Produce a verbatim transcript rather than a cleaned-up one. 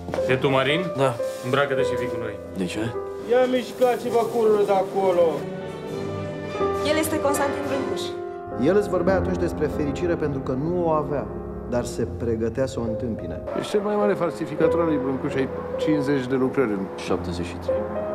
E tu, Marin? Da. Îmbracă-te și vii cu noi. De ce? Ia mișcați-vă cururile de acolo! El este Constantin Brâncuș. El îți vorbea atunci despre fericire pentru că nu o avea, dar se pregătea să o întâmpine. Ești cel mai mare falsificator al lui Brâncuș, ai cincizeci de lucrări în șaptezeci și trei.